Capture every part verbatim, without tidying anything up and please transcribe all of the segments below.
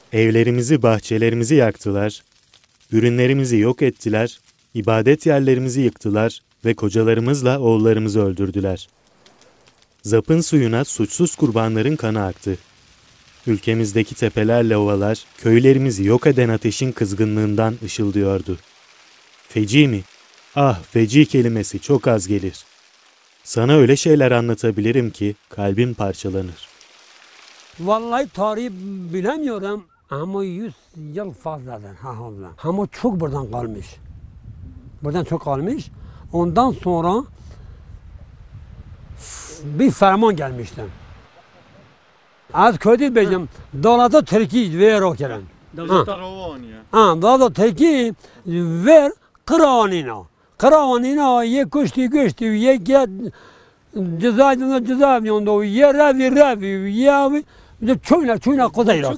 Evlerimizi, bahçelerimizi yaktılar, ürünlerimizi yok ettiler, ibadet yerlerimizi yıktılar ve kocalarımızla oğullarımızı öldürdüler. Zapın suyuna suçsuz kurbanların kanı aktı. Ülkemizdeki tepelerle ovalar, köylerimizi yok eden ateşin kızgınlığından ışıldıyordu. Feci mi? Ah, feci kelimesi çok az gelir. Sana öyle şeyler anlatabilirim ki kalbim parçalanır. Vallahi tarihi bilemiyorum ama yüz yıl fazladır. Ha, ama çok buradan kalmış. Buradan çok kalmış. Ondan sonra bir ferman gelmişti. Az kötü bizim devlete Türkiye ver o keren. Devlete Ravaniye. Ha, devlete Türkiye ver Kıravanina. Kıravanina ye kuştu kuştu ye get cezaevinde cezaevinde ye revi revi ye çoyna çoyna kodayla.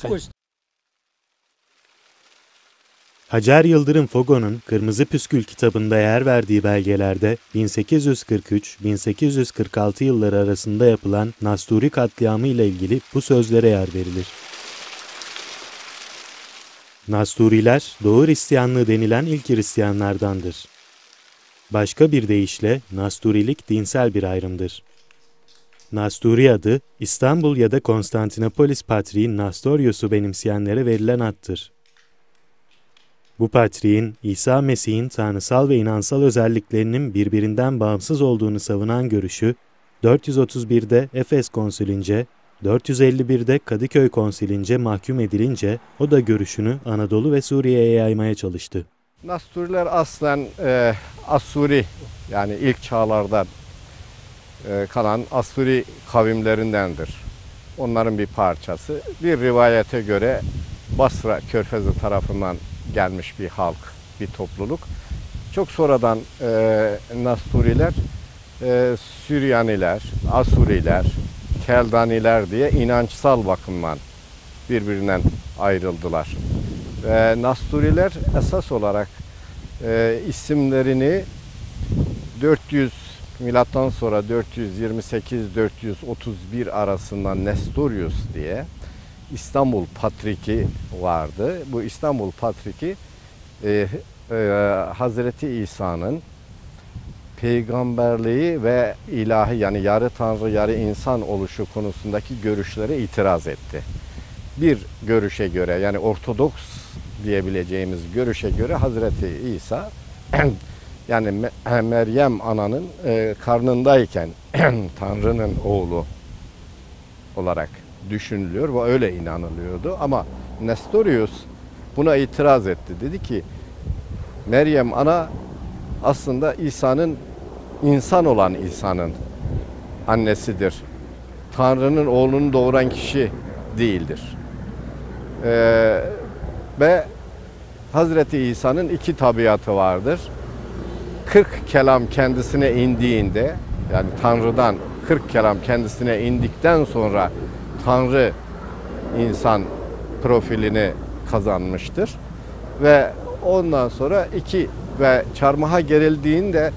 Hacer Yıldırım Fogo'nun Kırmızı Püskül kitabında yer verdiği belgelerde bin sekiz yüz kırk üç bin sekiz yüz kırk altı yılları arasında yapılan Nasturi katliamı ile ilgili bu sözlere yer verilir. Nasturiler, Doğu Hristiyanlığı denilen ilk Hristiyanlardandır. Başka bir deyişle Nasturilik dinsel bir ayrımdır. Nasturi adı, İstanbul ya da Konstantinopolis Patriği Nastorius'u benimseyenlere verilen addır. Bu patriğin, İsa Mesih'in tanrısal ve inansal özelliklerinin birbirinden bağımsız olduğunu savunan görüşü, dört yüz otuz birde Efes Konsülünce, dört yüz elli birde Kadıköy Konsülünce mahkum edilince, o da görüşünü Anadolu ve Suriye'ye yaymaya çalıştı. Nasturiler aslen e, Asuri, yani ilk çağlarda e, kalan Asuri kavimlerindendir. Onların bir parçası. Bir rivayete göre Basra Körfezi tarafından gelmiş bir halk, bir topluluk. Çok sonradan e, Nasturiler, e, Süryaniler, Asuriler, Keldaniler diye inançsal bakımdan birbirinden ayrıldılar. Ve Nasturiler esas olarak e, isimlerini dört yüz milattan sonra dört yüz yirmi sekiz dört yüz otuz bir arasında Nestorius diye İstanbul Patriki vardı. Bu İstanbul Patriki e, e, Hazreti İsa'nın peygamberliği ve ilahi, yani yarı tanrı yarı insan oluşu konusundaki görüşlere itiraz etti. Bir görüşe göre, yani Ortodoks diyebileceğimiz görüşe göre Hazreti İsa yani Meryem ananın e, karnındayken Tanrı'nın oğlu olarak düşünülüyor ve öyle inanılıyordu. Ama Nestorius buna itiraz etti. Dedi ki Meryem ana aslında İsa'nın, insan olan İsa'nın annesidir. Tanrı'nın oğlunu doğuran kişi değildir. Ee, ve Hazreti İsa'nın iki tabiatı vardır. kırk kelam kendisine indiğinde, yani Tanrı'dan kırk kelam kendisine indikten sonra Tanrı insan profilini kazanmıştır. Ve ondan sonra iki ve çarmıha gerildiğinde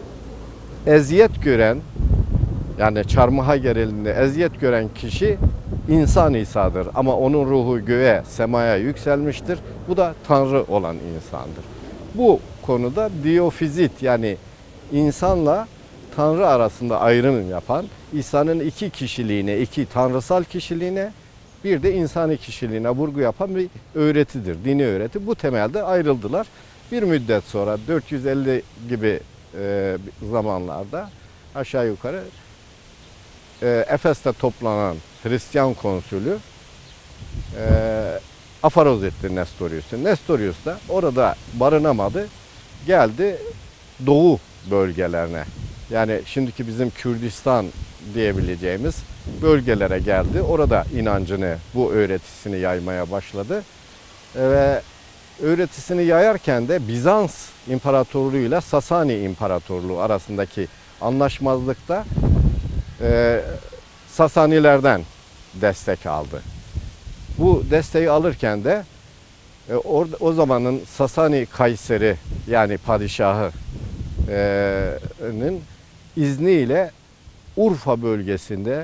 eziyet gören, yani çarmıha gerildiğinde eziyet gören kişi insan İsa'dır. Ama onun ruhu göğe, semaya yükselmiştir. Bu da Tanrı olan insandır. Bu konuda Diofizit, yani insanla Tanrı arasında ayrım yapan, İsa'nın iki kişiliğine, iki tanrısal kişiliğine, bir de insani kişiliğine vurgu yapan bir öğretidir, dini öğreti. Bu temelde ayrıldılar. Bir müddet sonra dört yüz elli gibi e, zamanlarda aşağı yukarı e, Efes'te toplanan Hristiyan konsülü e, afaroz etti Nestorius'u. Nestorius da orada barınamadı, geldi doğu bölgelerine. Yani şimdiki bizim Kürdistan diyebileceğimiz bölgelere geldi. Orada inancını, bu öğretisini yaymaya başladı. Ve öğretisini yayarken de Bizans İmparatorluğu ile Sasani İmparatorluğu arasındaki anlaşmazlıkta e, Sasanilerden destek aldı. Bu desteği alırken de e, orada, o zamanın Sasani Kayseri, yani padişahının izniyle Urfa bölgesinde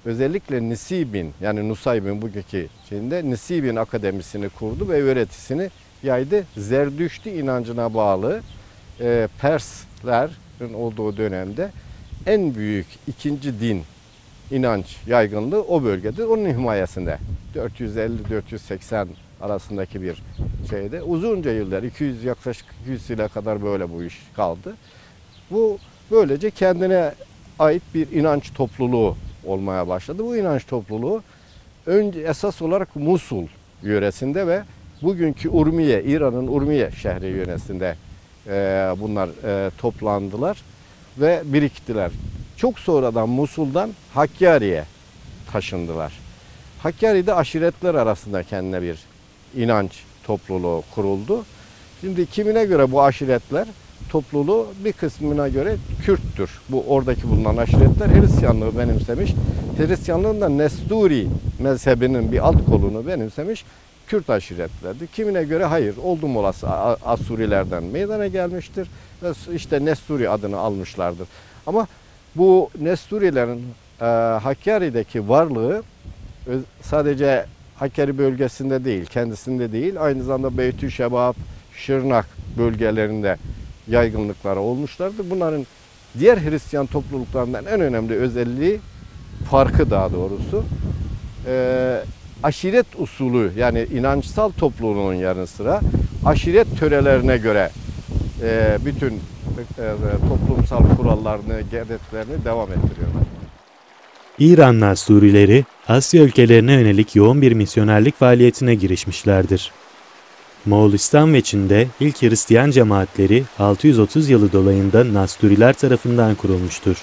özellikle Nisibin, yani Nusaybin bugünkü şeyinde Nisibin Akademisi'ni kurdu ve öğretisini yaydı. Zerdüştü inancına bağlı e, Perslerin olduğu dönemde en büyük ikinci din inanç yaygınlığı o bölgede, onun himayesinde. dört yüz elli dört yüz seksen arasındaki bir şeyde uzunca yıllar, iki yüz yaklaşık iki yüz yıla kadar böyle bu iş kaldı. Bu böylece kendine ait bir inanç topluluğu olmaya başladı. Bu inanç topluluğu önce esas olarak Musul yöresinde ve bugünkü Urmiye, İran'ın Urmiye şehri yöresinde e, bunlar e, toplandılar ve biriktiler. Çok sonradan Musul'dan Hakkari'ye taşındılar. Hakkari'de aşiretler arasında kendine bir inanç topluluğu kuruldu. Şimdi kimine göre bu aşiretler topluluğu, bir kısmına göre Kürttür. Bu oradaki bulunan aşiretler Hristiyanlığı benimsemiş. Hristiyanlığın da Nesturi mezhebinin bir alt kolunu benimsemiş Kürt aşiretlerdi. Kimine göre hayır, oldum olası Asurilerden meydana gelmiştir ve işte Nesturi adını almışlardır. Ama bu Nesturilerin e, Hakkari'deki varlığı sadece Hakkari bölgesinde değil, kendisinde değil, aynı zamanda Beytüşşebab, Şırnak bölgelerinde yaygınlıkları olmuşlardır. Bunların diğer Hristiyan topluluklarından en önemli özelliği, farkı daha doğrusu, e, aşiret usulü, yani inançsal topluluğun yanı sıra aşiret törelerine göre e, bütün e, toplumsal kurallarını, adetlerini devam ettiriyorlar. İran Nasturileri, Asya ülkelerine yönelik yoğun bir misyonerlik faaliyetine girişmişlerdir. Moğolistan ve Çin'de ilk Hristiyan cemaatleri altı yüz otuz yılı dolayında Nasturiler tarafından kurulmuştur.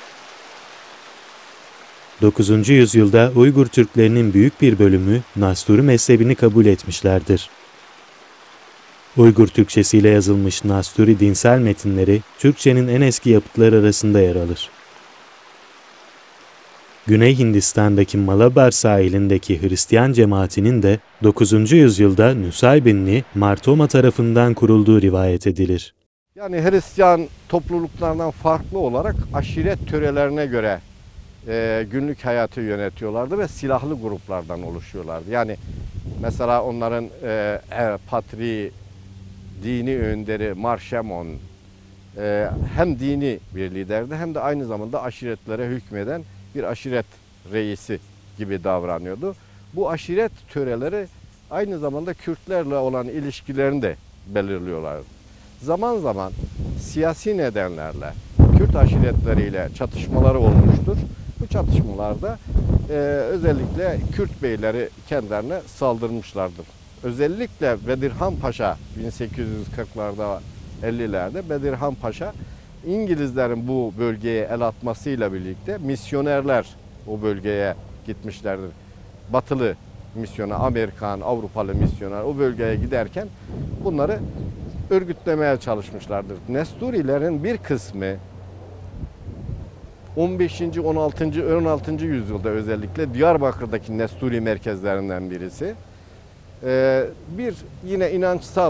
dokuzuncu yüzyılda Uygur Türklerinin büyük bir bölümü Nasturi mezhebini kabul etmişlerdir. Uygur Türkçesiyle yazılmış Nasturi dinsel metinleri Türkçenin en eski yapıtları arasında yer alır. Güney Hindistan'daki Malabar sahilindeki Hristiyan cemaatinin de dokuzuncu yüzyılda Nusaybinli Martoma tarafından kurulduğu rivayet edilir. Yani Hristiyan topluluklardan farklı olarak aşiret törelerine göre e, günlük hayatı yönetiyorlardı ve silahlı gruplardan oluşuyorlardı. Yani mesela onların e, e, patri, dini önderi Marşemon e, hem dini bir liderdi hem de aynı zamanda aşiretlere hükmeden bir aşiret reisi gibi davranıyordu. Bu aşiret töreleri aynı zamanda Kürtlerle olan ilişkilerini de belirliyorlardı. Zaman zaman siyasi nedenlerle Kürt aşiretleriyle çatışmaları olmuştur. Bu çatışmalarda e, özellikle Kürt beyleri kendilerine saldırmışlardır. Özellikle Bedirhan Paşa bin sekiz yüz kırklarda ellilerde Bedirhan Paşa İngilizlerin bu bölgeye el atmasıyla birlikte misyonerler o bölgeye gitmişlerdir. Batılı misyoner, Amerikan, Avrupalı misyoner o bölgeye giderken bunları örgütlemeye çalışmışlardır. Nesturilerin bir kısmı on beşinci on altıncı on altıncı yüzyılda özellikle Diyarbakır'daki Nesturi merkezlerinden birisi. Bir yine inançsal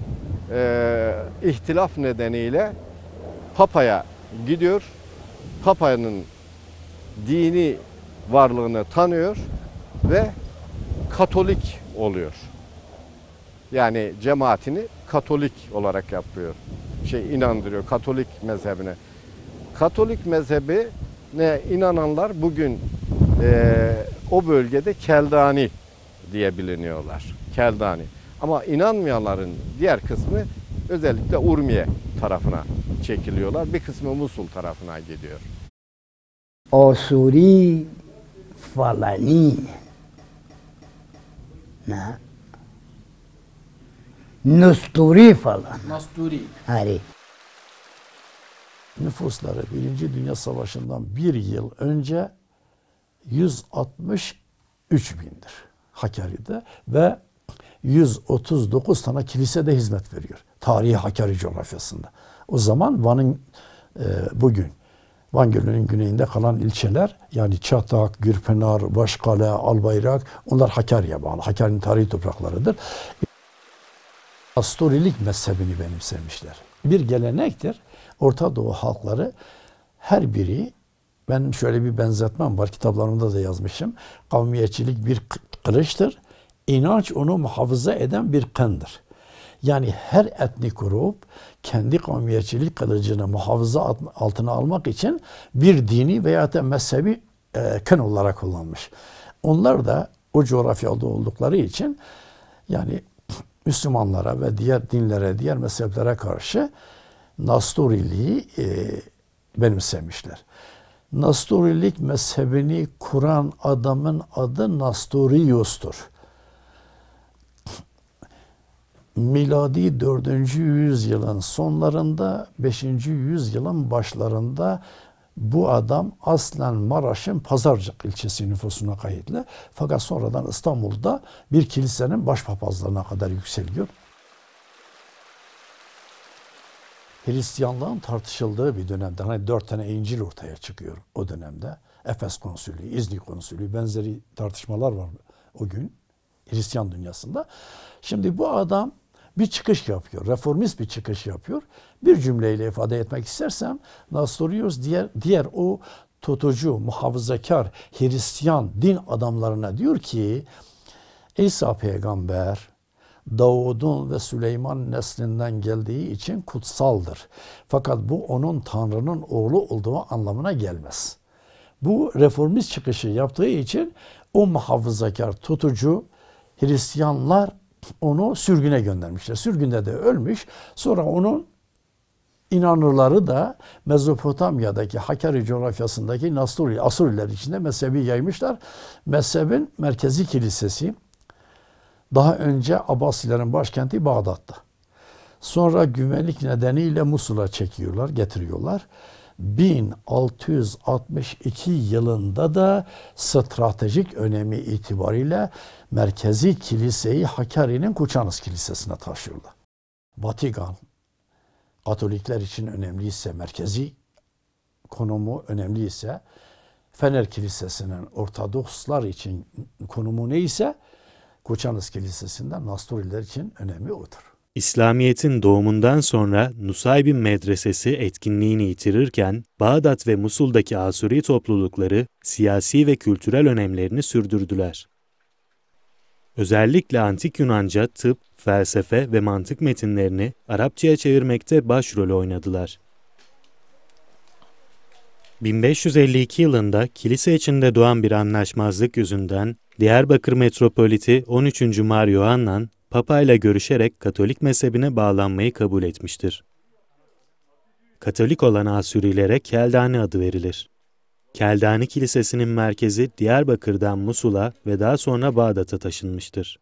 ihtilaf nedeniyle Papa'ya gidiyor. Papa'nın dini varlığını tanıyor ve Katolik oluyor. Yani cemaatini Katolik olarak yapıyor. Şey inandırıyor Katolik mezhebine. Katolik mezhebine inananlar bugün e, o bölgede Keldani diye biliniyorlar. Keldani. Ama inanmayanların diğer kısmı özellikle Urmiye tarafına çekiliyorlar. Bir kısmı Musul tarafına gidiyor. Asuri falani ne? Nasturi falan. Nasturi. Hari. Nüfusları Birinci Dünya Savaşı'ndan bir yıl önce yüz altmış üç bindir Hakkari'de ve yüz otuz dokuz tane kilisede hizmet veriyor. Tarihi Hakkari coğrafyasında. O zaman Van'ın e, bugün Van Gölü'nün güneyinde kalan ilçeler yani Çatak, Gürpınar, Başkale, Albayrak onlar Hakkari'ye bağlı. Hakkari'nin tarihi topraklarıdır. Nasturilik mezhebini benimsemişler. Bir gelenektir. Orta Doğu halkları her biri ben şöyle bir benzetmem var, kitaplarımda da yazmışım. Kavmiyetçilik bir kılıçtır. İnanç onu muhafaza eden bir kındır. Yani her etnik grup kendi kavmiyetçilik kılıcını muhafaza altına almak için bir dini veya da mezhebi e, kın olarak kullanmış. Onlar da o coğrafyada oldukları için yani Müslümanlara ve diğer dinlere, diğer mezheplere karşı Nasturiliği e, benimsemişler. Nasturilik mezhebini kuran adamın adı Nasturiyos'tur. Miladi dördüncü yüzyılın sonlarında, beşinci yüzyılın başlarında bu adam aslen Maraş'ın Pazarcık ilçesi nüfusuna kayıtlı. Fakat sonradan İstanbul'da bir kilisenin başpapazlığına kadar yükseliyor. Hristiyanlığın tartışıldığı bir dönemde, hani dört tane İncil ortaya çıkıyor o dönemde. Efes Konsülü, İznik Konsülü, benzeri tartışmalar var o gün Hristiyan dünyasında. Şimdi bu adam bir çıkış yapıyor, reformist bir çıkış yapıyor. Bir cümleyle ifade etmek istersem, Nastorius diğer, diğer o tutucu, muhafazakar, Hristiyan din adamlarına diyor ki, İsa peygamber, Davud'un ve Süleyman neslinden geldiği için kutsaldır. Fakat bu onun Tanrı'nın oğlu olduğu anlamına gelmez. Bu reformist çıkışı yaptığı için o muhafazakar, tutucu Hristiyanlar onu sürgüne göndermişler. Sürgünde de ölmüş. Sonra onun inanırları da Mezopotamya'daki Hakkari coğrafyasındaki Nasturi, Asuriler içinde mezhebi yaymışlar. Mezhebin merkezi kilisesi daha önce Abbasilerin başkenti Bağdat'ta. Sonra güvenlik nedeniyle Musul'a çekiyorlar, getiriyorlar. bin altı yüz altmış iki yılında da stratejik önemi itibariyle merkezi kiliseyi Hakkari'nin Kuçanız Kilisesi'ne taşıyorlar. Vatikan, Katolikler için önemliyse, merkezi konumu önemliyse, Fener Kilisesi'nin Ortodokslar için konumu neyse, Kuçanız Kilisesi'nde Nasturiler için önemi odur. İslamiyet'in doğumundan sonra Nusaybin Medresesi etkinliğini yitirirken, Bağdat ve Musul'daki Asuri toplulukları siyasi ve kültürel önemlerini sürdürdüler. Özellikle Antik Yunanca tıp, felsefe ve mantık metinlerini Arapçaya çevirmekte başrol oynadılar. bin beş yüz elli iki yılında kilise içinde doğan bir anlaşmazlık yüzünden Diyarbakır Metropoliti on üçüncü Mario Annan, Papa ile görüşerek Katolik mezhebine bağlanmayı kabul etmiştir. Katolik olan Asurilere Keldani adı verilir. Keldani Kilisesi'nin merkezi Diyarbakır'dan Musul'a ve daha sonra Bağdat'a taşınmıştır.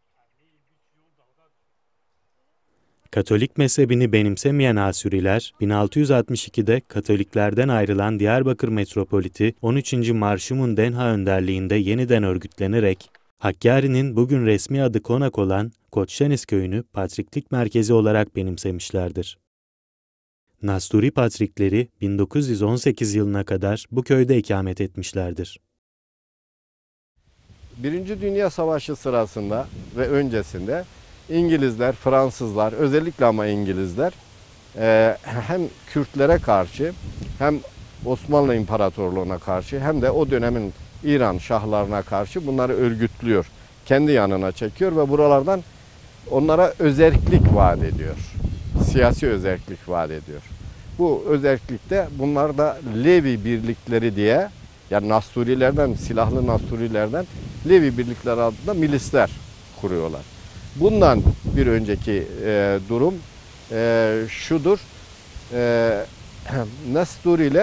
Katolik mezhebini benimsemeyen Asuriler, bin altı yüz altmış ikide Katoliklerden ayrılan Diyarbakır Metropoliti on üçüncü Marşumun Denha önderliğinde yeniden örgütlenerek, Hakkari'nin bugün resmi adı Konak olan Koçşeniz köyünü patriklik merkezi olarak benimsemişlerdir. Nasturi patrikleri bin dokuz yüz on sekiz yılına kadar bu köyde ikamet etmişlerdir. Birinci Dünya Savaşı sırasında ve öncesinde İngilizler, Fransızlar, özellikle ama İngilizler hem Kürtlere karşı hem Osmanlı İmparatorluğu'na karşı hem de o dönemin İran şahlarına karşı bunları örgütlüyor. Kendi yanına çekiyor ve buralardan onlara özerklik vaat ediyor. Siyasi özerklik vaat ediyor. Bu özerklikte bunlar da Levi birlikleri diye, yani Nasturilerden, silahlı Nasturilerden Levi birlikleri adında milisler kuruyorlar. Bundan bir önceki e, durum e, şudur. E, Nasturiler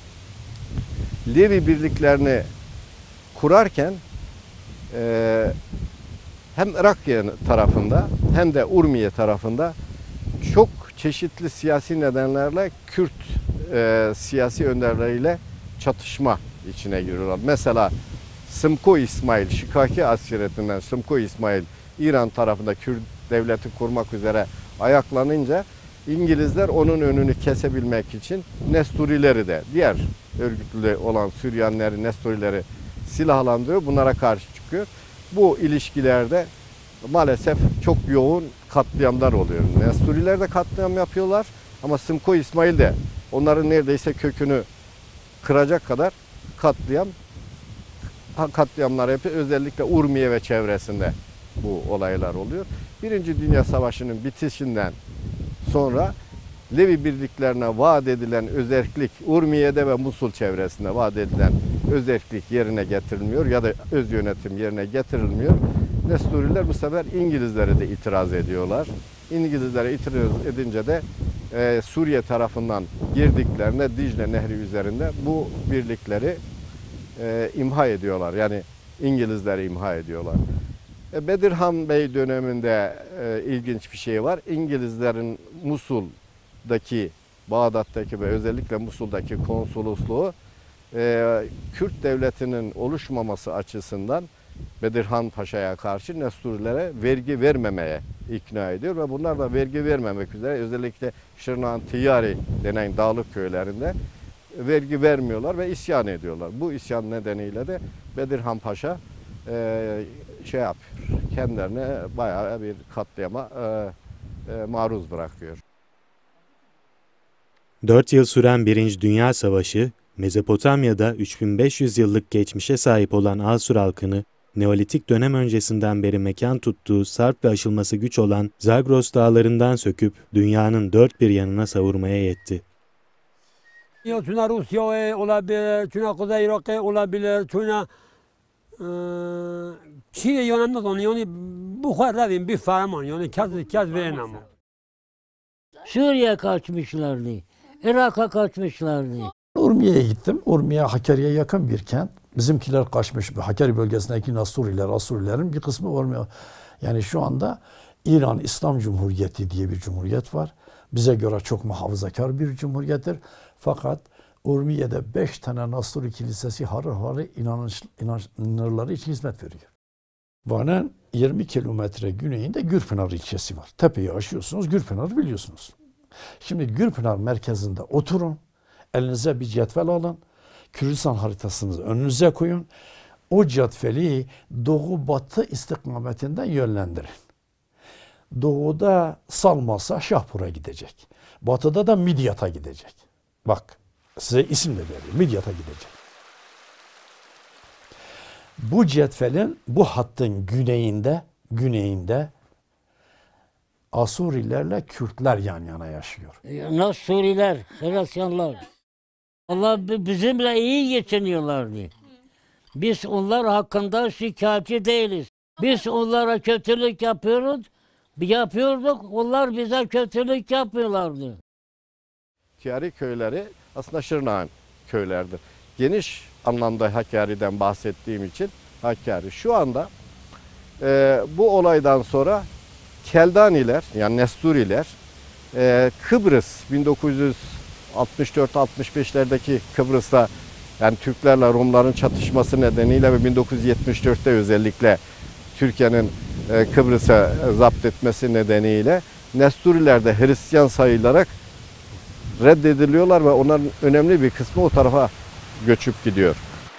Levi birliklerini kurarken e, hem Irak tarafında hem de Urmiye tarafında çok çeşitli siyasi nedenlerle Kürt e, siyasi önderleriyle çatışma içine giriyorlar. Mesela Sımko İsmail, Şikaki aşiretinden Sımko İsmail İran tarafında Kürt devleti kurmak üzere ayaklanınca İngilizler onun önünü kesebilmek için Nesturileri de diğer örgütlü olan Süryanileri, Nesturileri silahlandırıyor. Bunlara karşı çıkıyor. Bu ilişkilerde maalesef çok yoğun katliamlar oluyor. Nesturiler de katliam yapıyorlar ama Sımko İsmail de onların neredeyse kökünü kıracak kadar katliam katliamlar hep özellikle Urmiye ve çevresinde bu olaylar oluyor. Birinci Dünya Savaşı'nın bitişinden sonra Levi birliklerine vaat edilen özerklik, Urmiye'de ve Musul çevresinde vaat edilen özerklik yerine getirilmiyor ya da öz yönetim yerine getirilmiyor. Nesturiler bu sefer İngilizlere de itiraz ediyorlar. İngilizlere itiraz edince de e, Suriye tarafından girdiklerinde Dicle Nehri üzerinde bu birlikleri e, imha ediyorlar. Yani İngilizleri imha ediyorlar. E, Bedirhan Bey döneminde e, ilginç bir şey var. İngilizlerin Musul'daki, Bağdat'taki ve özellikle Musul'daki konsolosluğu e, Kürt devletinin oluşmaması açısından Bedirhan Paşa'ya karşı Nesturilere vergi vermemeye ikna ediyor ve bunlar da vergi vermemek üzere özellikle Şırnak'ın Tiyari denen dağlık köylerinde vergi vermiyorlar ve isyan ediyorlar. Bu isyan nedeniyle de Bedirhan Paşa e, şey yapıyor, kendilerine bayağı bir katliama e, e, maruz bırakıyor. Dört yıl süren Birinci Dünya Savaşı, Mezopotamya'da üç bin beş yüz yıllık geçmişe sahip olan Asur halkını, Neolitik dönem öncesinden beri mekan tuttuğu sarp ve aşılması güç olan Zagros dağlarından söküp dünyanın dört bir yanına savurmaya yetti. Tuna Rusya olabilir, tuna Kuzey Irak olabilir, tuna Çin'e yönelmez onu, yani bu kadar bir ferman, yani kez kez veremem. Suriye kaçmışlardı, Irak'a kaçmışlardı. Urmiye'ye gittim. Urmiye Hakkari'ye yakın bir kent. Bizimkiler kaçmış. Hakkari bölgesindeki Nasturiler, Asurilerin bir kısmı Urmiye. Yani şu anda İran İslam Cumhuriyeti diye bir cumhuriyet var. Bize göre çok muhafazakar bir cumhuriyettir. Fakat Urmiye'de beş tane Nasturi kilisesi harır harır inanış, inanırları için hizmet veriyor. Van'ın yirmi kilometre güneyinde Gürpınar ilçesi var. Tepeyi aşıyorsunuz, Gürpınar'ı biliyorsunuz. Şimdi Gürpınar merkezinde oturun. Elinize bir cetvel alın. Kürdistan haritasını önünüze koyun. O cetveli doğu batı istikametinden yönlendirin. Doğuda Salmas'a Şahpur'a gidecek. Batıda da Midyat'a gidecek. Bak size isim de veriyorum. Midyat'a gidecek. Bu cetvelin bu hattın güneyinde güneyinde Asurilerle Kürtler yan yana yaşıyor. Nasturiler, Hristiyanlar. Allah bizimle iyi geçiniyorlardı. Biz onlar hakkında şikayetçi değiliz. Biz onlara kötülük yapıyoruz, yapıyorduk, onlar bize kötülük yapıyorlardı. Tiyari köyleri aslında Şırnak'ın köyleridir. Geniş anlamda Hakkari'den bahsettiğim için Hakkari. Şu anda e, bu olaydan sonra Keldaniler yani Nesturiler e, Kıbrıs bin dokuz yüz altmış dört altmış beşlerdeki Kıbrıs'ta yani Türklerle Rumların çatışması nedeniyle ve bin dokuz yüz yetmiş dörtte özellikle Türkiye'nin e, Kıbrıs'a zapt etmesi nedeniyle Nesturiler de Hristiyan sayılarak reddediliyorlar ve onların önemli bir kısmı o tarafa göçüp gidiyor.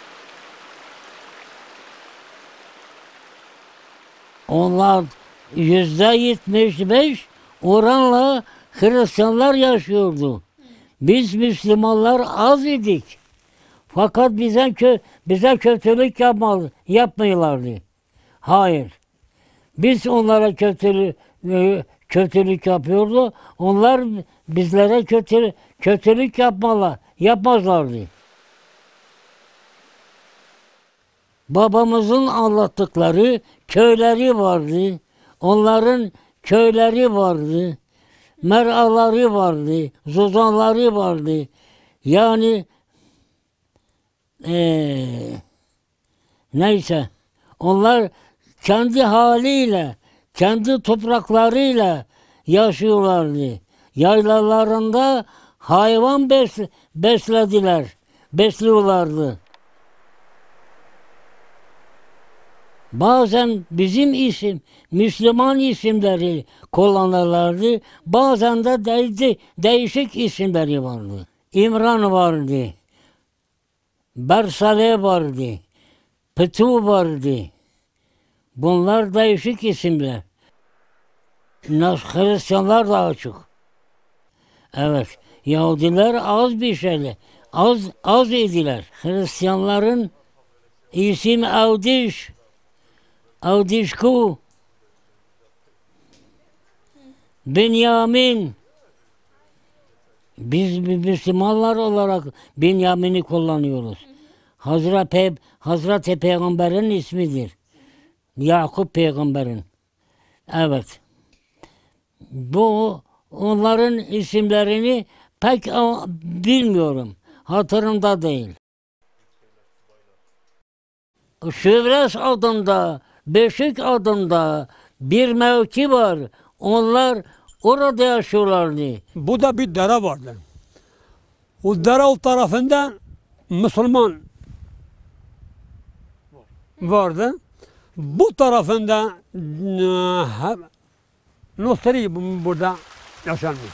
Onlar yüzde yetmiş beş oranla Hristiyanlar yaşıyordu. Biz Müslümanlar az idik. Fakat bize kö bize kötülük yapmalı, yapmıyorlardı. Hayır. Biz onlara kötülük kötülük yapıyordu. Onlar bizlere kötü kötülük yapmalı, yapmazlardı. Babamızın anlattıkları köyleri vardı. Onların köyleri vardı. Meraları vardı. Zozanları vardı. Yani ee, neyse onlar kendi haliyle, kendi topraklarıyla yaşıyorlardı. Yaylalarında hayvan bes beslediler, besliyorlardı. Bazen bizim isim, Müslüman isimleri kullanırlardı. Bazen de de değişik isimleri vardı. İmran vardı. Bersale vardı. Petu vardı. Bunlar değişik isimler. Hristiyanlar daha çok. Evet. Yahudiler az bir şeyle. az az idiler. Hristiyanların isim Avdiş, Avdişku, Benyamin. Biz Müslümanlar olarak Benyamin'i kullanıyoruz. Hazreti, Hazreti Peygamber'in ismidir. Yakup Peygamber'in. Evet. Bu onların isimlerini pek bilmiyorum. Hatırımda değil. Şövres adında, Beşik adında bir mevki var. Onlar orada yaşıyorlardı. Bu da bir dere vardı. O dere o tarafında Müslüman vardı. Bu tarafında Nusri burada yaşanmış.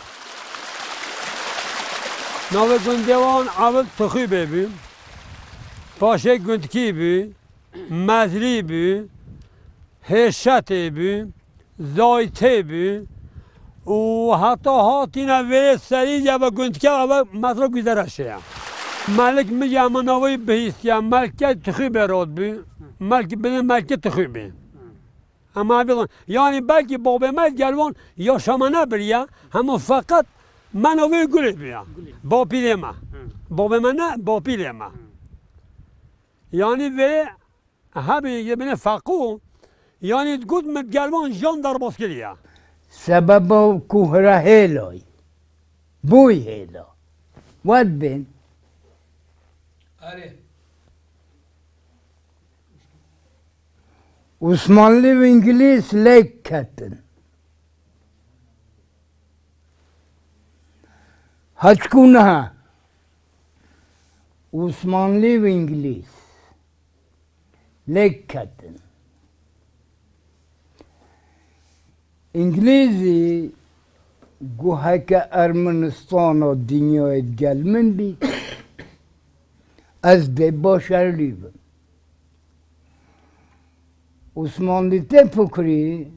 Navi Gündevan Avil Tıkı Bebi, Paşa Gündki Bebi, Mezli Bebi, Heşet Bebi, Zayte Bebi, و حتی هاتینا وی سری جا و گندکه و مطلب گذرشه ملک میگه منوی بهیستی ملکه تخی برود بی ملک بده ملکه تخی بی اما بیلون یعنی بلکه بابا مل گلوان یا شما بریا همه فقط منوی گلی بیا با پیله ما بابا من نه با پیله ما یعنی وی همی یه بینه فقو یعنی گود مد گلوان جان در باز کلیا سبب کوهره هیلای بوی هیلا ود بین Osmanlı ve İngiliz lek katın. Haçkuna Osmanlı ve İngiliz lek katın. İngiliz'i guhaka Ermenistan'a dünyaya gelmen bir az de başarılıyım. Osmanlı te fıkri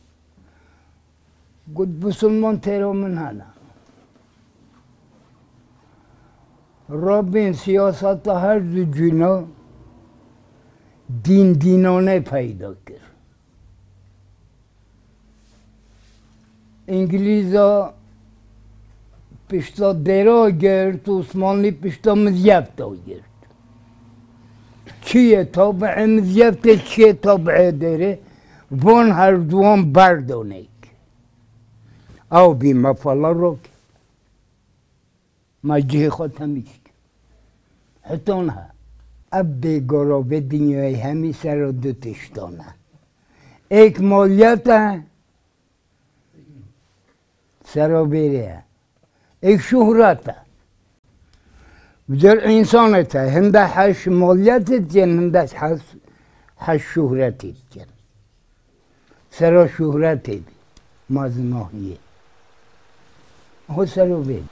gud Müslüman teromen hana. Rabbin siyasata her dücüne din dinane payda kır. İngiliz'a pişta dera gert, Osmanlı pişta mzyafta gert. Çiye tabi'e mzyafta, çiye tabi'e dere, von her duan bardonek. Av bir mafala rok. Macih khotamişk. Hatonha. Abbe gorobe dünyayı hemi sero dutiştona. Ek molyata سرابيريا ايك شهرتا بدر انسانتا هندا حش موليات تجن هندا حش حش شهرت تجن سرا شهرت مازناهيه هو سرابير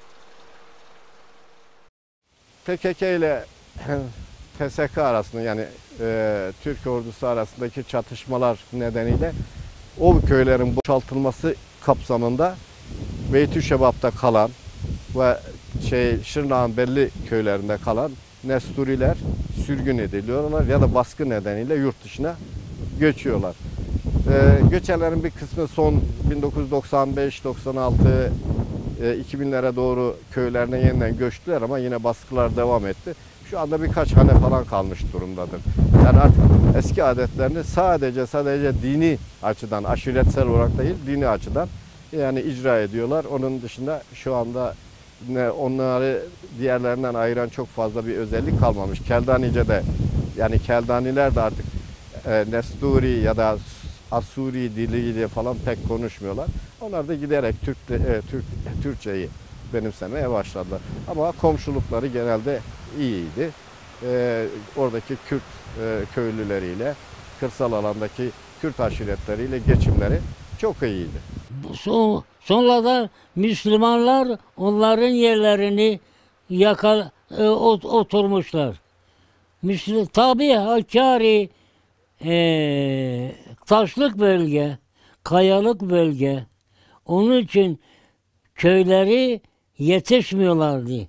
P K K ile T S K arasında yani e, Türk ordusu arasındaki çatışmalar nedeniyle o köylerin boşaltılması kapsamında Beytüşşebap'ta kalan ve şey Şırnak'ın belli köylerinde kalan Nesturiler sürgün ediliyorlar ya da baskı nedeniyle yurt dışına göçüyorlar. Ee, göçerlerin bir kısmı son bin dokuz yüz doksan beş doksan altı e, iki binlere doğru köylerine yeniden göçtüler ama yine baskılar devam etti. Şu anda birkaç hane falan kalmış durumdadır. Yani artık eski adetlerini sadece sadece dini açıdan, aşiretsel olarak değil, dini açıdan yani icra ediyorlar. Onun dışında şu anda ne onları diğerlerinden ayıran çok fazla bir özellik kalmamış. Keldanice'de yani Keldaniler de artık e, Nesturi ya da Asuri diliyle falan pek konuşmuyorlar. Onlar da giderek Türk, e, Türk Türkçeyi benimsemeye başladılar. Ama komşulukları genelde iyiydi. E, oradaki Kürt e, köylüleriyle, kırsal alandaki Kürt aşiretleriyle geçimleri çok iyiydi. Son, sonra da Müslümanlar onların yerlerini yakal, e, ot, oturmuşlar. Müslüman, tabi Hakkari e, taşlık bölge, kayalık bölge. Onun için köyleri yetişmiyorlardı.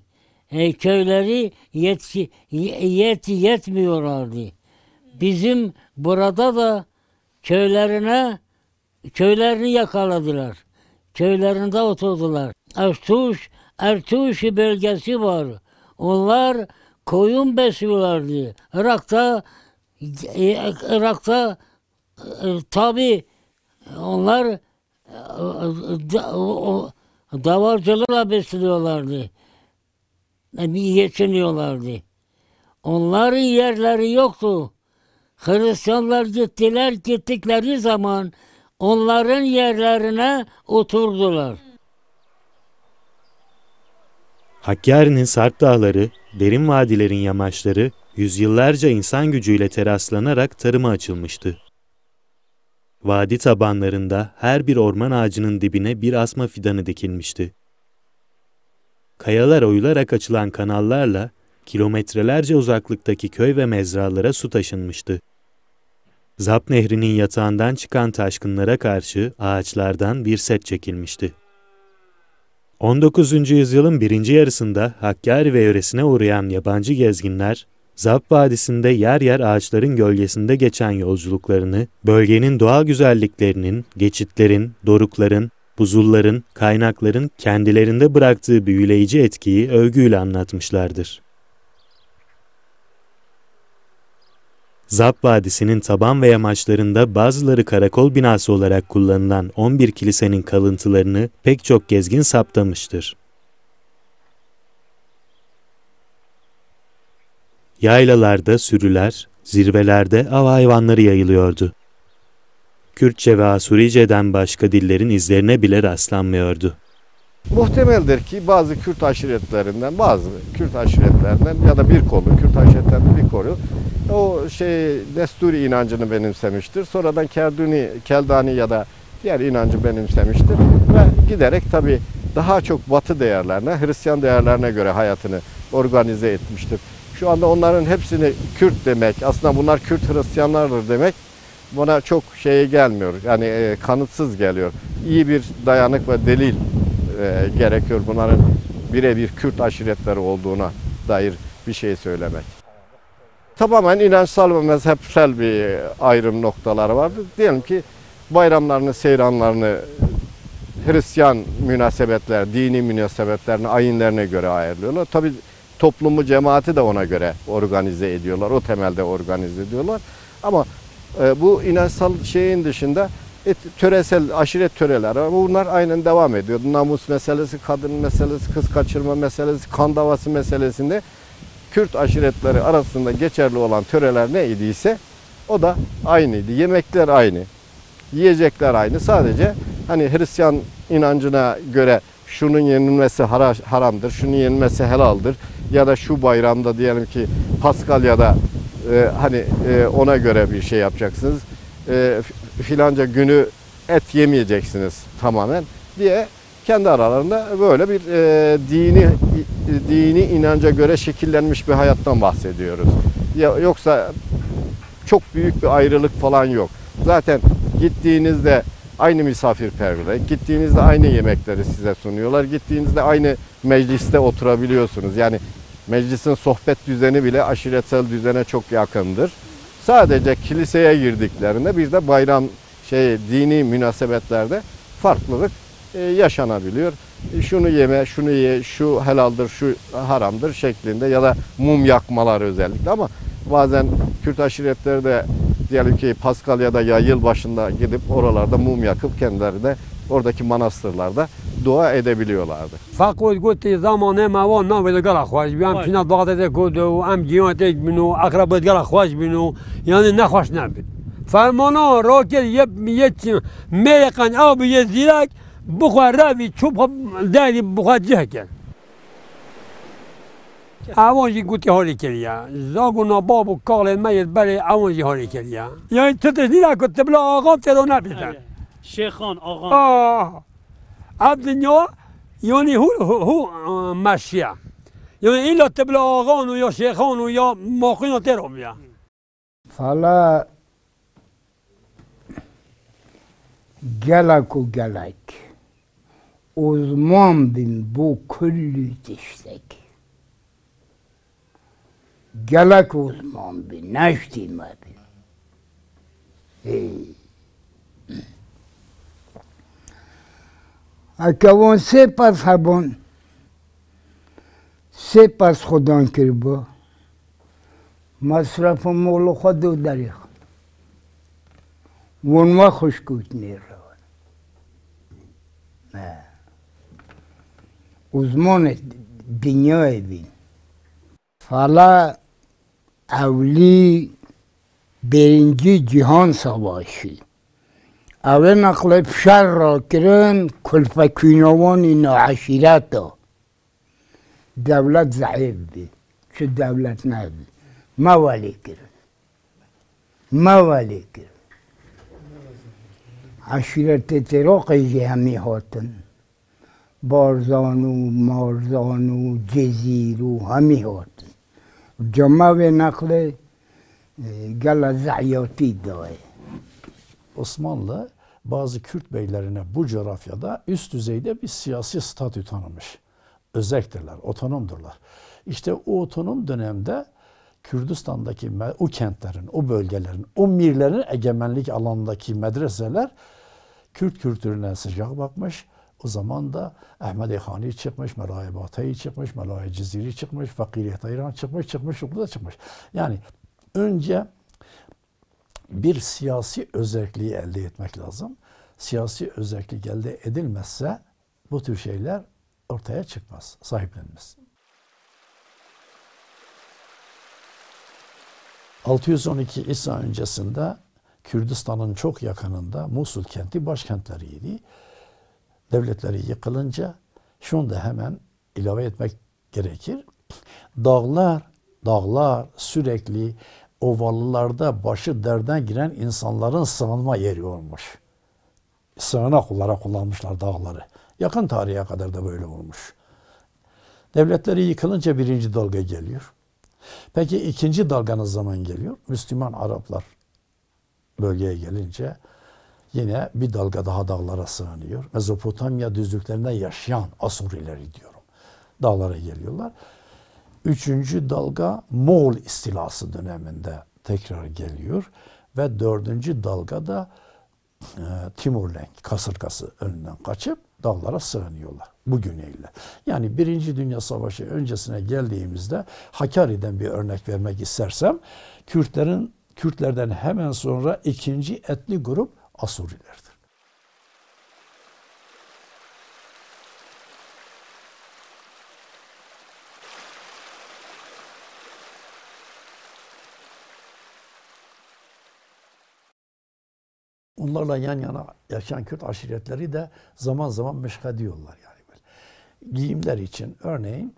e, köyleri yet, yet, yetmiyorlardı. Bizim burada da köylerine köylerini yakaladılar. Köylerinde oturdular. Ertuş, Ertuş bölgesi var. Onlar koyun besliyorlardı. Irak'ta Irak'ta e, tabi onlar e, da, o, davarcılıkla besliyorlardı. Yani geçiniyorlardı. Onların yerleri yoktu. Hristiyanlar gittiler, gittikleri zaman onların yerlerine oturdular. Hakkari'nin sarp dağları, derin vadilerin yamaçları yüzyıllarca insan gücüyle teraslanarak tarıma açılmıştı. Vadi tabanlarında her bir orman ağacının dibine bir asma fidanı dikilmişti. Kayalar oyularak açılan kanallarla kilometrelerce uzaklıktaki köy ve mezralara su taşınmıştı. Zap Nehri'nin yatağından çıkan taşkınlara karşı ağaçlardan bir set çekilmişti. on dokuzuncu yüzyılın birinci yarısında Hakkari ve yöresine uğrayan yabancı gezginler, Zap Vadisi'nde yer yer ağaçların gölgesinde geçen yolculuklarını, bölgenin doğal güzelliklerinin, geçitlerin, dorukların, buzulların, kaynakların kendilerinde bıraktığı büyüleyici etkiyi övgüyle anlatmışlardır. Zap Vadisi'nin taban ve yamaçlarında bazıları karakol binası olarak kullanılan on bir kilisenin kalıntılarını pek çok gezgin saptamıştır. Yaylalarda sürüler, zirvelerde av hayvanları yayılıyordu. Kürtçe ve Asurice'den başka dillerin izlerine bile rastlanmıyordu. Muhtemeldir ki bazı Kürt aşiretlerinden, bazı Kürt aşiretlerinden ya da bir kolu, Kürt aşiretlerinden bir kolu o şey Nesturi inancını benimsemiştir. Sonradan Kerduni, Keldani ya da diğer inancı benimsemiştir ve giderek tabii daha çok Batı değerlerine, Hristiyan değerlerine göre hayatını organize etmiştir. Şu anda onların hepsini Kürt demek, aslında bunlar Kürt Hristiyanlardır demek bana çok şeye gelmiyor. Yani e, kanıtsız geliyor. İyi bir dayanık ve delil e, gerekiyor bunların birebir Kürt aşiretleri olduğuna dair bir şey söylemek. Tamamen inançsal ve mezhepsel bir ayrım noktaları vardır. Diyelim ki bayramlarını, seyranlarını Hristiyan münasebetler, dini münasebetlerini ayinlerine göre ayarlıyorlar. Tabii toplumu, cemaati de ona göre organize ediyorlar. O temelde organize ediyorlar. Ama e, bu inançsal şeyin dışında et, töresel, aşiret töreler var. Bunlar aynen devam ediyor. Namus meselesi, kadın meselesi, kız kaçırma meselesi, kan davası meselesinde Kürt aşiretleri arasında geçerli olan töreler ne idiyse o da aynıydı. Yemekler aynı, yiyecekler aynı. Sadece hani Hristiyan inancına göre şunun yenilmesi haramdır, şunun yenilmesi helaldir ya da şu bayramda diyelim ki Paskalya'da e, hani e, ona göre bir şey yapacaksınız. E, filanca günü et yemeyeceksiniz tamamen diye kendi aralarında böyle bir e, dini dini inanca göre şekillenmiş bir hayattan bahsediyoruz. Ya, yoksa çok büyük bir ayrılık falan yok. Zaten gittiğinizde aynı misafirperverlik, gittiğinizde aynı yemekleri size sunuyorlar, gittiğinizde aynı mecliste oturabiliyorsunuz. Yani meclisin sohbet düzeni bile aşiretsel düzene çok yakındır. Sadece kiliseye girdiklerinde bir de bayram şey dini münasebetlerde farklılık e, yaşanabiliyor. E, şunu yeme, şunu ye, şu helaldir, şu haramdır şeklinde ya da mum yakmalar özellikle ama bazen Kürt aşiretleri de diyelim ki Paskalya'da ya yılbaşında gidip oralarda mum yakıp kendileri de oradaki manastırlarda dua edebiliyorlardı. فقط قلت زمان ما وان ناوي قال خوش بيام فينا ضغط كود وام جيوت بنو اقرب قال خوش بنو يعني نخوش نبي فرمانا راكل يب يت ما يقن او بيزيلك بخوا راوي چوب داري بخوا جهكن اوانجي قلت هاري كليا زاغونا بابو قال الميت بري اوانجي هاري كليا يعني تتزيلا كنت بلا اغام ترو نبيتن شيخان آقا اه الدنيا يعني هو هو ماشيه يعني الا تبلا اغان ويا شيخان ويا ماخين ترهم يا فلا gelak u gelak. Uzman bin bu küllü diştek. gelek Osman bi, neşti me bi. Hey. Akavon sepas habon, sepas Xudan kirbo, masraf moğlu Xudu darih. Vunma hoşkut nir. Uzman dünyayı bin. Fala evli birinci Cihan Savaşı. Evin aklı fşar ra kirin kulfekûnavani aşireta. Devlet zayıf bi. Şu devlet ne bi? Mevali kirin. Mevali kirin. Aşireti teraqi cihemi hatın. بارزان و مارزان و جزیر و همی هاتن جمعه و نقل گل زعیاتی داره. Osmanlı bazı Kürt beylerine bu coğrafyada üst düzeyde bir siyasi statü tanımış. Özeldirler, otonomdurlar. İşte o otonom dönemde Kürdistan'daki o kentlerin, o bölgelerin, o mirlerin egemenlik alanındaki medreseler Kürt kültürüne sıcak bakmış. O zaman da Ahmedi Hani çıkmış, Melai Batayı çıkmış, Melai Ciziri çıkmış, Fakiri Tayran çıkmış, çıkmış, bu da çıkmış. Yani önce bir siyasi özelliği elde etmek lazım. Siyasi özellik elde edilmezse bu tür şeyler ortaya çıkmaz, sahiplenmez. altı yüz on iki İsa öncesinde Kürdistan'ın çok yakınında Musul kenti başkentleriydi. Devletleri yıkılınca şunu da hemen ilave etmek gerekir. Dağlar, dağlar sürekli ovalılarda başı derden giren insanların sığınma yeri olmuş. Sığınak olarak kullanmışlar dağları. Yakın tarihe kadar da böyle olmuş. Devletleri yıkılınca birinci dalga geliyor. Peki ikinci dalganın zaman geliyor. Müslüman Araplar bölgeye gelince yine bir dalga daha dağlara sığınıyor. Mezopotamya düzlüklerinde yaşayan Asurileri diyorum. Dağlara geliyorlar. Üçüncü dalga Moğol istilası döneminde tekrar geliyor. Ve dördüncü dalga da e, Timurlenk kasırgası önünden kaçıp dağlara sığınıyorlar. Bu güneyler. Yani Birinci Dünya Savaşı öncesine geldiğimizde Hakkari'den bir örnek vermek istersem Kürtlerin Kürtlerden hemen sonra ikinci etnik grup Asurilerdir. Onlarla yan yana yaşayan Kürt aşiretleri de zaman zaman meşk ediyorlar yani böyle. Giyimler için örneğin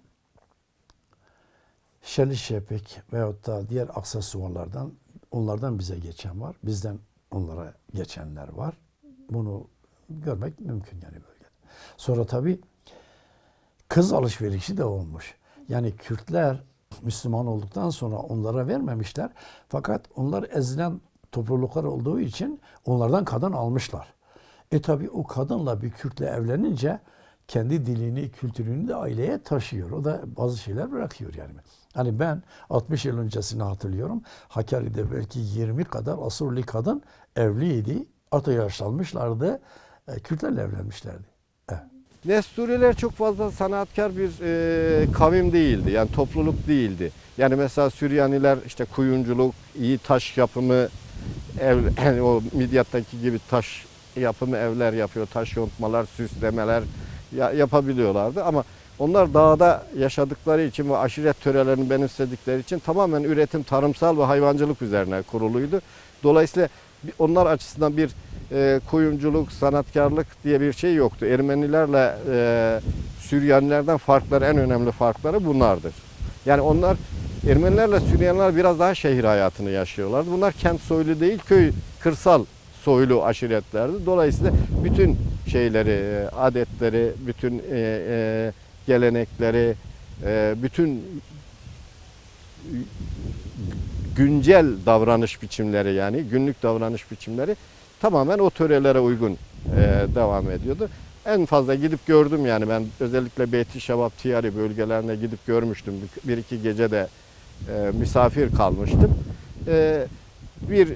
şeli şepek veyahut da diğer aksesuarlardan onlardan bize geçen var. Bizden onlara geçenler var. Bunu görmek mümkün yani bölgede. Sonra tabii kız alışverişi de olmuş. Yani Kürtler Müslüman olduktan sonra onlara vermemişler. Fakat onlar ezilen topluluklar olduğu için onlardan kadın almışlar. E tabii o kadınla bir Kürtle evlenince kendi dilini, kültürünü de aileye taşıyor. O da bazı şeyler bırakıyor yani. Hani ben altmış yıl öncesini hatırlıyorum. Hakkari'de belki yirmi kadar Asurli kadın evliydi. Artık yaşlanmışlardı. E, Kürtlerle evlenmişlerdi. Evet. Nesturiler çok fazla sanatkar bir e, kavim değildi. Yani topluluk değildi. Yani mesela Süryaniler işte kuyumculuk, iyi taş yapımı, ev, yani o Midyat'taki gibi taş yapımı evler yapıyor. Taş yontmalar, süslemeler ya, yapabiliyorlardı. Ama onlar dağda yaşadıkları için ve aşiret törelerini benimsedikleri için tamamen üretim tarımsal ve hayvancılık üzerine kuruluydu. Dolayısıyla onlar açısından bir e, kuyumculuk, sanatkarlık diye bir şey yoktu. Ermenilerle e, Süryanilerden farkları, en önemli farkları bunlardır. Yani onlar Ermenilerle Süryaniler biraz daha şehir hayatını yaşıyorlardı. Bunlar kent soylu değil, köy, kırsal soylu aşiretlerdi. Dolayısıyla bütün şeyleri, adetleri, bütün e, e, gelenekleri, e, bütün güncel davranış biçimleri yani günlük davranış biçimleri tamamen o törelere uygun e, devam ediyordu. En fazla gidip gördüm yani ben özellikle Beyti Şebap, Tiyari bölgelerine gidip görmüştüm. Bir iki gece de e, misafir kalmıştım. E, bir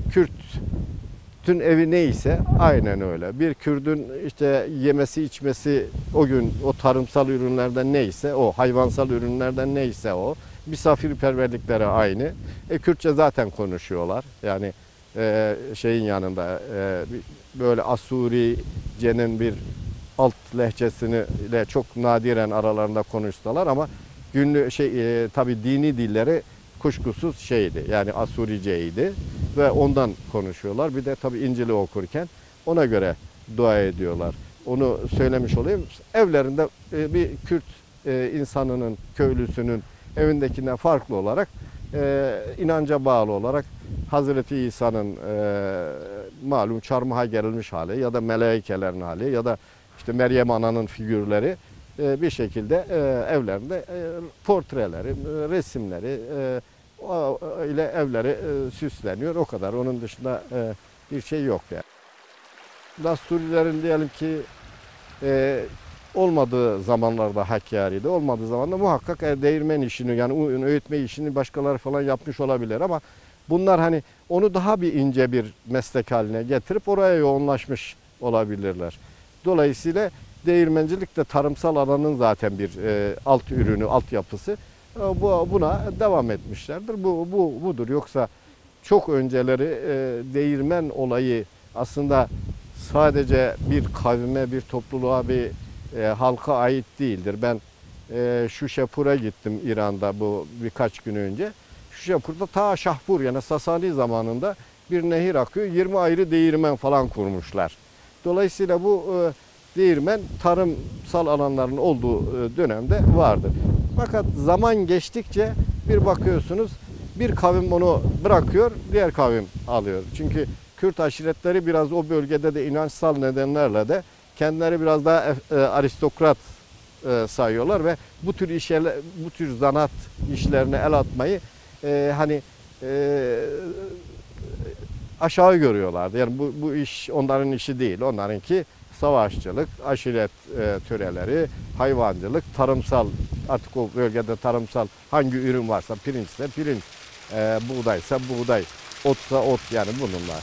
Kürt'ün evi neyse aynen öyle. Bir Kürt'ün işte yemesi içmesi o gün o tarımsal ürünlerden neyse o, hayvansal ürünlerden neyse o. Misafirperverlikleri aynı. E, Kürtçe zaten konuşuyorlar. Yani e, şeyin yanında e, böyle Asurice'nin bir alt lehçesini ile çok nadiren aralarında konuşsalar ama günlük şey e, tabii dini dilleri kuşkusuz şeydi. Yani Asuriceydi ve ondan konuşuyorlar. Bir de tabii İncil'i okurken ona göre dua ediyorlar. Onu söylemiş olayım. Evlerinde e, bir Kürt e, insanının, köylüsünün evindekinden farklı olarak e, inanca bağlı olarak Hazreti İsa'nın e, malum çarmıha gerilmiş hali ya da melaikelerin hali ya da işte Meryem Ana'nın figürleri e, bir şekilde e, evlerinde e, portreleri, e, resimleri e, o, ile evleri e, süsleniyor. O kadar. Onun dışında e, bir şey yok yani. Nasturilerin diyelim ki e, olmadığı zamanlarda Hakkari'de, olmadığı zamanda muhakkak e, değirmen işini yani un öğütme işini başkaları falan yapmış olabilir ama bunlar hani onu daha bir ince bir meslek haline getirip oraya yoğunlaşmış olabilirler. Dolayısıyla değirmencilik de tarımsal alanın zaten bir e, alt ürünü, altyapısı. E, bu buna devam etmişlerdir. Bu bu budur. Yoksa çok önceleri e, değirmen olayı aslında sadece bir kavme, bir topluluğa, bir e, halka ait değildir. Ben e, Şuşepur'a gittim İran'da bu birkaç gün önce. Şuşepur'da ta Şahpur yani Sasani zamanında bir nehir akıyor. yirmi ayrı değirmen falan kurmuşlar. Dolayısıyla bu e, değirmen tarımsal alanların olduğu e, dönemde vardı. Fakat zaman geçtikçe bir bakıyorsunuz bir kavim onu bırakıyor, diğer kavim alıyor. Çünkü Kürt aşiretleri biraz o bölgede de inançsal nedenlerle de kendileri biraz daha e, aristokrat e, sayıyorlar ve bu tür işe, bu tür zanaat işlerine el atmayı e, hani e, aşağı görüyorlardı. Yani bu, bu iş onların işi değil. Onlarınki savaşçılık, aşiret e, töreleri, hayvancılık, tarımsal artık o bölgede tarımsal hangi ürün varsa pirinçse pirinç, e, buğdaysa buğday, otsa ot yani bununla.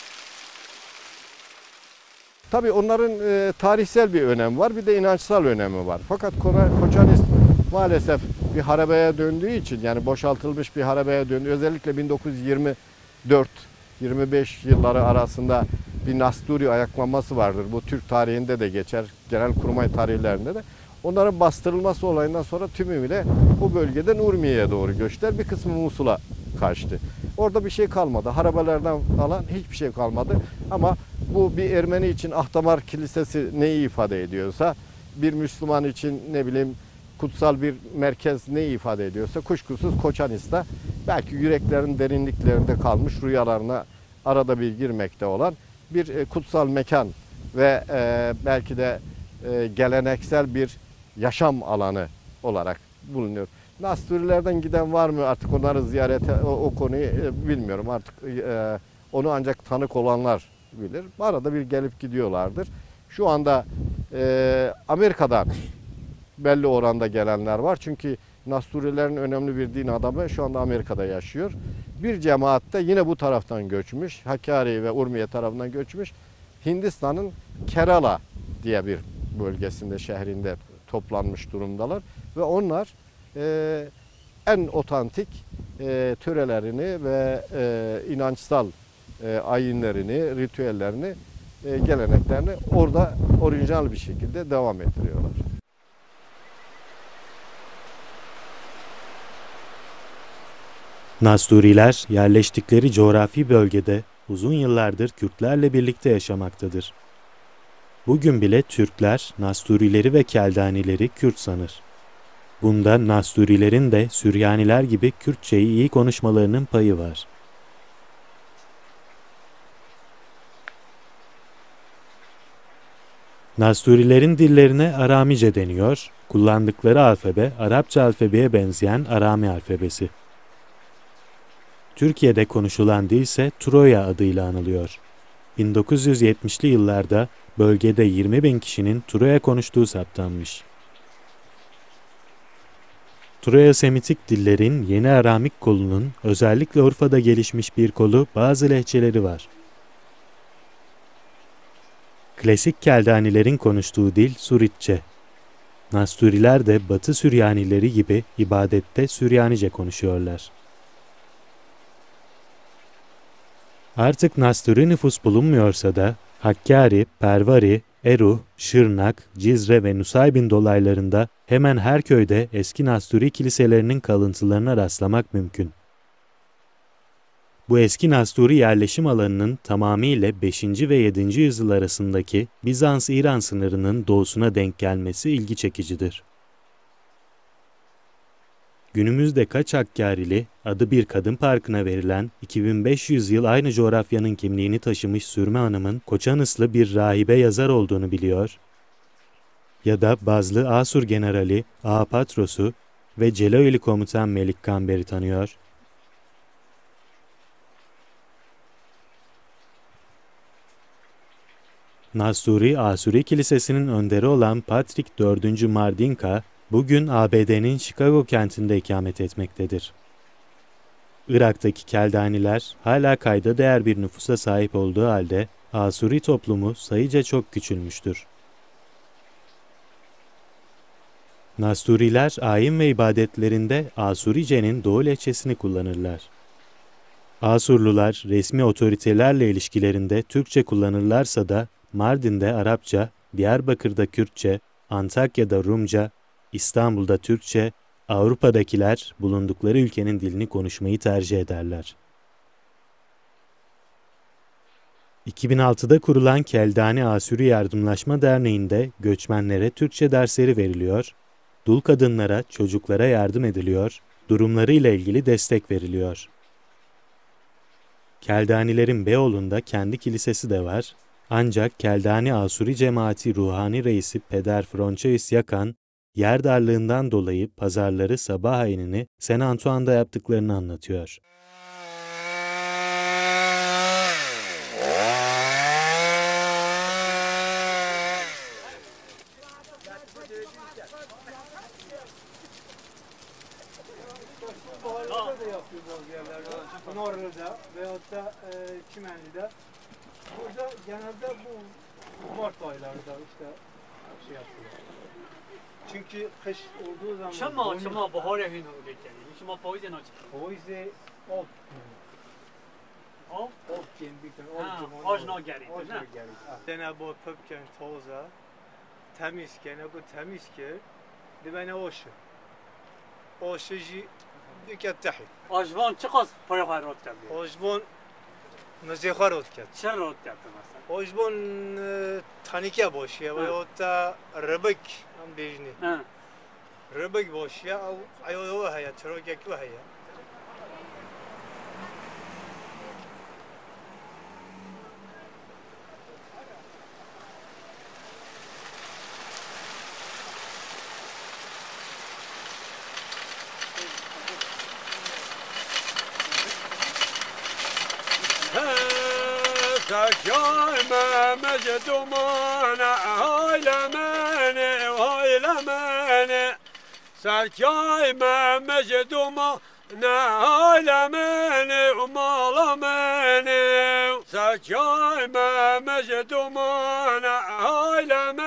Tabii onların e, tarihsel bir önemi var, bir de inançsal önemi var. Fakat Koçanist maalesef bir harabeye döndüğü için yani boşaltılmış bir harabeye döndü. Özellikle bin dokuz yüz yirmi dört yirmi beş yılları arasında bir Nasturi ayaklanması vardır. Bu Türk tarihinde de geçer, genelkurmay tarihlerinde de. Onların bastırılması olayından sonra tümüyle bu bölgeden Urmiye'ye doğru göçler. Bir kısmı Musul'a kaçtı. Orada bir şey kalmadı. Harabelerden falan hiçbir şey kalmadı. Ama bu bir Ermeni için Ahdamar Kilisesi neyi ifade ediyorsa, bir Müslüman için ne bileyim kutsal bir merkez neyi ifade ediyorsa kuşkusuz Koçanist'ta belki yüreklerin derinliklerinde kalmış rüyalarına arada bir girmekte olan bir kutsal mekan ve e, belki de e, geleneksel bir yaşam alanı olarak bulunuyor. Nasturilerden giden var mı artık onları ziyarete o, o konuyu e, bilmiyorum artık e, onu ancak tanık olanlar bilir. Arada bir gelip gidiyorlardır. Şu anda e, Amerika'dan belli oranda gelenler var. Çünkü Nasturilerin önemli bir din adamı şu anda Amerika'da yaşıyor. Bir cemaat de yine bu taraftan göçmüş. Hakkari ve Urmiye tarafından göçmüş. Hindistan'ın Kerala diye bir bölgesinde, şehrinde toplanmış durumdalar. Ve onlar e, en otantik e, törelerini ve e, inançsal e, ayinlerini, ritüellerini, e, geleneklerini orada orijinal bir şekilde devam ettiriyorlar. Nasturiler yerleştikleri coğrafi bölgede uzun yıllardır Kürtlerle birlikte yaşamaktadır. Bugün bile Türkler Nasturileri ve Keldanileri Kürt sanır. Bunda Nasturilerin de Süryaniler gibi Kürtçeyi iyi konuşmalarının payı var. Nasturilerin dillerine Aramice deniyor, kullandıkları alfabe Arapça alfabeye benzeyen Arami alfabesi. Türkiye'de konuşulan dil ise Troya adıyla anılıyor. bin dokuz yüz yetmişli yıllarda bölgede yirmi bin kişinin Troya konuştuğu saptanmış. Troya-Semitik dillerin yeni Aramik kolunun özellikle Urfa'da gelişmiş bir kolu bazı lehçeleri var. Klasik Keldanilerin konuştuğu dil Suritçe. Nasturiler de Batı Süryanileri gibi ibadette Süryanice konuşuyorlar. Artık Nasturi nüfus bulunmuyorsa da Hakkari, Pervari, Eruh, Şırnak, Cizre ve Nusaybin dolaylarında hemen her köyde eski Nasturi kiliselerinin kalıntılarına rastlamak mümkün. Bu eski Nasturi yerleşim alanının tamamıyla beşinci ve yedinci yüzyıl arasındaki Bizans-İran sınırının doğusuna denk gelmesi ilgi çekicidir. Günümüzde kaç Hakkârili, adı bir kadın parkına verilen iki bin beş yüz yıl aynı coğrafyanın kimliğini taşımış Sürme Hanım'ın Koçanıslı bir rahibe yazar olduğunu biliyor ya da Bazlı Asur Generali Ağa Patros'u ve Celaöli Komutan Melik Kamber'i tanıyor. Nasturi Asuri Kilisesi'nin önderi olan Patrick dördüncü Mardinka, bugün A B D'nin Chicago kentinde ikamet etmektedir. Irak'taki Keldaniler hala kayda değer bir nüfusa sahip olduğu halde Asuri toplumu sayıca çok küçülmüştür. Nasturiler ayin ve ibadetlerinde Asurice'nin Doğu lehçesini kullanırlar. Asurlular resmi otoritelerle ilişkilerinde Türkçe kullanırlarsa da Mardin'de Arapça, Diyarbakır'da Kürtçe, Antakya'da Rumca, İstanbul'da Türkçe, Avrupa'dakiler bulundukları ülkenin dilini konuşmayı tercih ederler. iki bin altıda kurulan Keldani Asuri Yardımlaşma Derneği'nde göçmenlere Türkçe dersleri veriliyor, dul kadınlara, çocuklara yardım ediliyor, durumlarıyla ilgili destek veriliyor. Keldanilerin Beyoğlu'nda kendi kilisesi de var, ancak Keldani Asuri Cemaati Ruhani Reisi Peder Fronçois Yakan, yer darlığından dolayı pazarları sabah ayinini Saint Antoine'da yaptıklarını anlatıyor. Pınarlı'da veyahut da e, Çimenli'de. Burada genelde bu Mart aylarında işte şey yapıyorlar. Çünkü kış olduğu zaman... شما شما بهار هینو بکنید شما پاییز ناچید Poize ot. آب Ot gen bir tane. Ha, ajna gerید Ajna نه gerید. Dene bu pöpken toza temiz gene bu temiz ki dibene oşu. Oşu ji diket tahi. آجوان چه قاس پای خیرات کردی Ojbon نزیخار ot ket. چه رات کردی مثلا Ojbon tanike boşuya veyahut da rıbık am bejni. نه Rıbık boşuya av ayo haya trogek haya. Sakyayme mecdumane haylemene haylemene Sakyayme mecdumane haylemene umalamene Sakyayme mecdumane haylemene